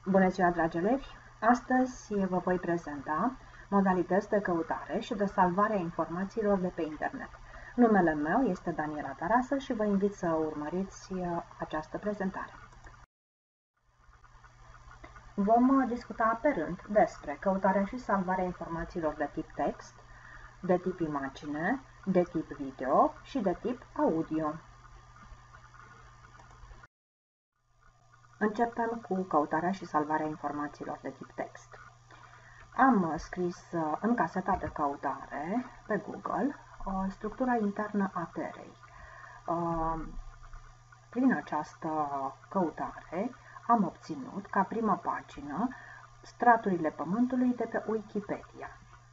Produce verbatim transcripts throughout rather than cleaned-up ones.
Bună ziua, dragi elevi! Astăzi vă voi prezenta modalități de căutare și de salvare a informațiilor de pe internet. Numele meu este Daniela Tarasă și vă invit să urmăriți această prezentare. Vom discuta pe rând despre căutarea și salvarea informațiilor de tip text, de tip imagine, de tip video și de tip audio. Începem cu căutarea și salvarea informațiilor de tip text. Am scris în caseta de căutare pe Google structura internă a Terei. Prin această căutare am obținut ca prima pagină straturile Pământului de pe Wikipedia.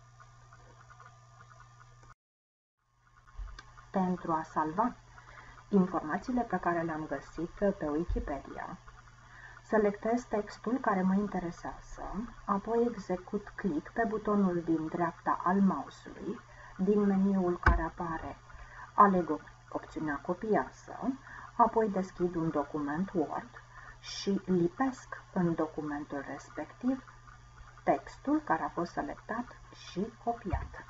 Pentru a salva informațiile pe care le-am găsit pe Wikipedia, selectez textul care mă interesează, apoi execut click pe butonul din dreapta al mouse-ului, din meniul care apare aleg opțiunea Copiază, apoi deschid un document Word și lipesc în documentul respectiv textul care a fost selectat și copiat.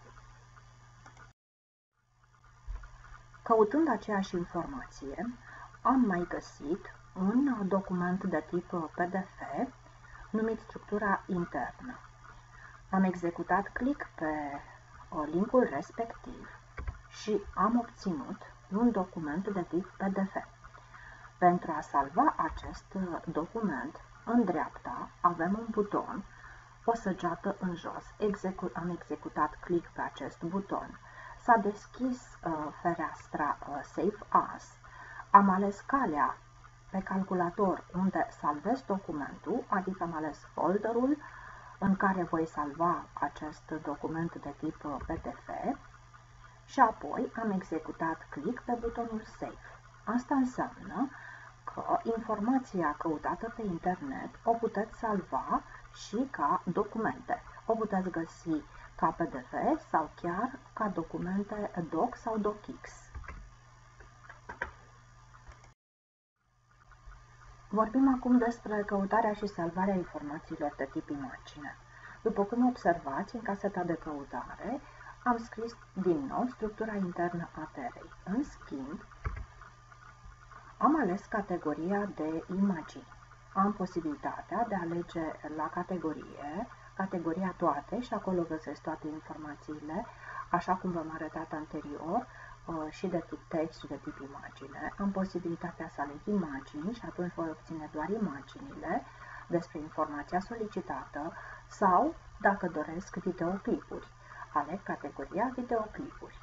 Căutând aceeași informație, am mai găsit un document de tip P D F numit structura internă. Am executat click pe linkul respectiv și am obținut un document de tip P D F. Pentru a salva acest document, în dreapta avem un buton, o săgeată în jos. Execu- am executat click pe acest buton. S-a deschis uh, fereastra uh, Save As. Am ales calea pe calculator unde salvez documentul, adică am ales folderul în care voi salva acest document de tip P D F și apoi am executat click pe butonul Save. Asta înseamnă că informația căutată pe internet o puteți salva și ca documente. O puteți găsi ca P D F sau chiar ca documente doc sau docx. Vorbim acum despre căutarea și salvarea informațiilor de tip imagine. După cum observați, în caseta de căutare am scris din nou structura internă a Terei. În schimb, am ales categoria de imagini. Am posibilitatea de a alege la categorie, categoria toate și acolo găsesc toate informațiile, așa cum v-am arătat anterior, și de tip text și de tip imagine. Am posibilitatea să aleg imagini și atunci voi obține doar imaginile despre informația solicitată sau, dacă doresc, videoclipuri. Aleg categoria videoclipuri.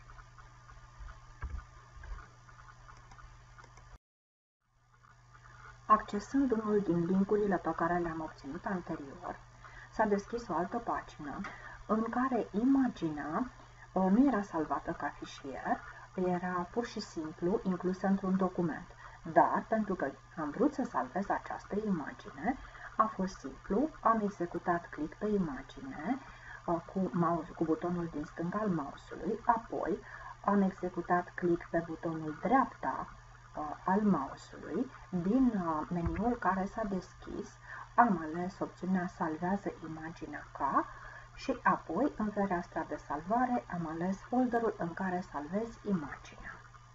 Accesând unul din linkurile pe care le-am obținut anterior, s-a deschis o altă pagină în care imaginea nu era salvată ca fișier, era pur și simplu inclusă într-un document. Dar, pentru că am vrut să salvez această imagine, a fost simplu, am executat click pe imagine cu, mouse, cu butonul din stânga al mouse-ului, apoi am executat click pe butonul dreapta al mouse-ului, din meniul care s-a deschis, am ales opțiunea Salvează imaginea ca și apoi, în fereastra de salvare, am ales folderul în care salvez imaginea.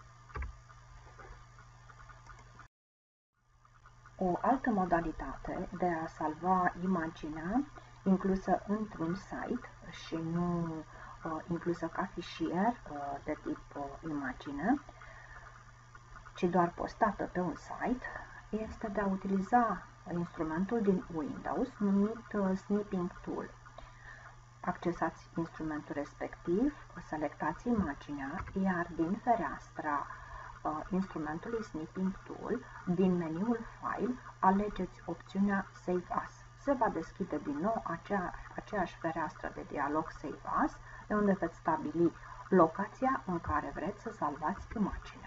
O altă modalitate de a salva imaginea inclusă într-un site și nu uh, inclusă ca fișier uh, de tip uh, imagine, ci doar postată pe un site, este de a utiliza instrumentul din Windows numit uh, Snipping Tool. Accesați instrumentul respectiv, selectați imaginea, iar din fereastra uh, instrumentului Snipping Tool, din meniul File, alegeți opțiunea Save As. Se va deschide din nou acea, aceeași fereastră de dialog Save As, de unde veți stabili locația în care vreți să salvați imaginea.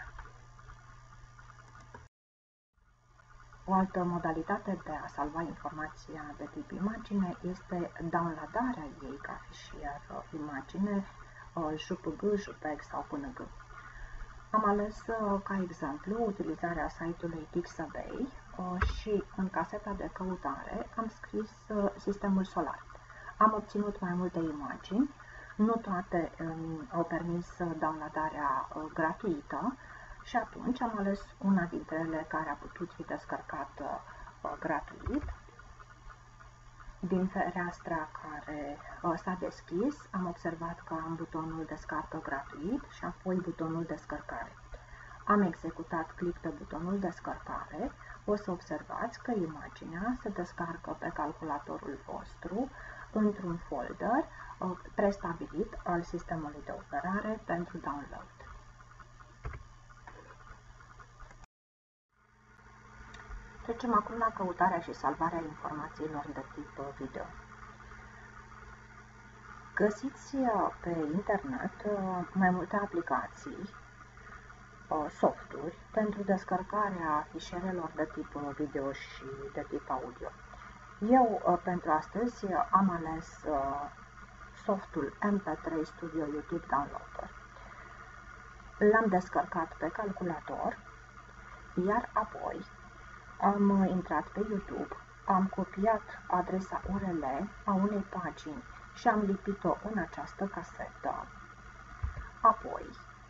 O altă modalitate de a salva informația de tip imagine este downloadarea ei ca fișier imagine J P G, J P G sau P N G. Am ales ca exemplu utilizarea site-ului Pixabay, și în caseta de căutare am scris sistemul solar. Am obținut mai multe imagini, nu toate um, au permis downloadarea uh, gratuită și atunci am ales una dintre ele care a putut fi descărcată uh, gratuit. Din fereastra care uh, s-a deschis, am observat că am butonul descarcă gratuit și apoi butonul descărcare. Am executat click pe butonul descărcare. O să observați că imaginea se descarcă pe calculatorul vostru într-un folder uh, prestabilit al sistemului de operare pentru download. Trecem acum la căutarea și salvarea informațiilor de tip video. Găsiți pe internet mai multe aplicații, softuri pentru descărcarea fișierelor de tip video și de tip audio. Eu pentru astăzi am ales softul M P trei Studio YouTube Downloader. L-am descărcat pe calculator, iar apoi am intrat pe YouTube, am copiat adresa U R L a unei pagini și am lipit-o în această casetă. Apoi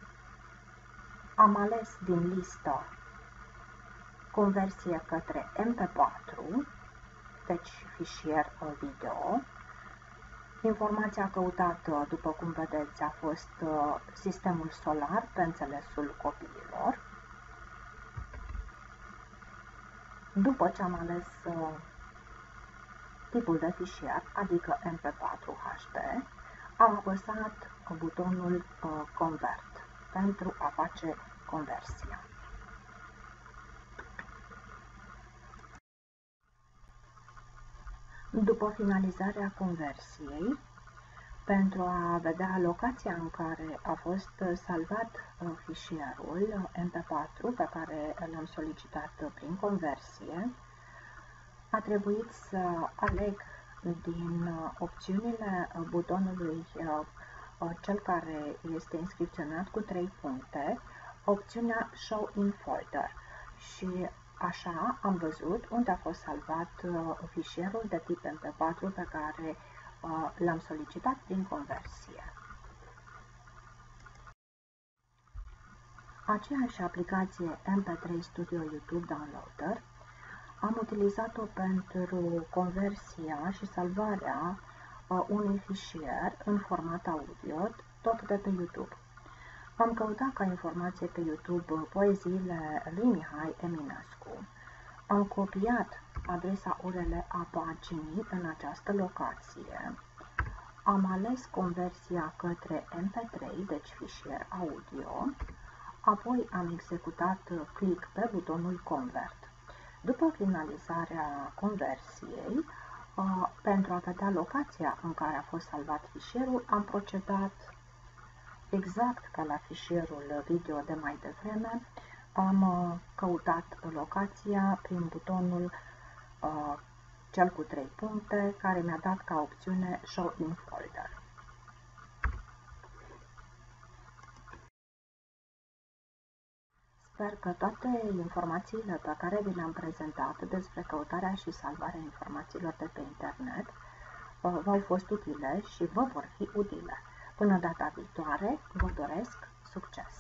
am ales din listă conversie către M P patru, deci fișier video. Informația căutată, după cum vedeți, a fost sistemul solar pe înțelesul copiilor. După ce am ales uh, tipul de fișier, adică M P patru H D, am apăsat butonul uh, Convert pentru a face conversia. După finalizarea conversiei, pentru a vedea locația în care a fost salvat fișierul M P patru pe care l-am solicitat prin conversie, a trebuit să aleg din opțiunile butonului cel care este inscripționat cu trei puncte, opțiunea Show in Folder și așa am văzut unde a fost salvat fișierul de tip M P patru pe care l-am solicitat prin conversie. Aceeași aplicație M P trei Studio YouTube Downloader am utilizat-o pentru conversia și salvarea unui fișier în format audio, tot de pe YouTube. Am căutat ca informație pe YouTube poeziile lui Mihai Eminescu. Am copiat adresa U R L a paginii în această locație. Am ales conversia către M P trei, deci fișier audio. Apoi am executat click pe butonul Convert. După finalizarea conversiei, pentru a vedea locația în care a fost salvat fișierul, am procedat exact ca la fișierul video de mai devreme. Am căutat locația prin butonul uh, cel cu trei puncte, care mi-a dat ca opțiune Show in Folder. Sper că toate informațiile pe care vi le-am prezentat despre căutarea și salvarea informațiilor de pe internet uh, v-au fost utile și vă vor fi utile. Până data viitoare, vă doresc succes!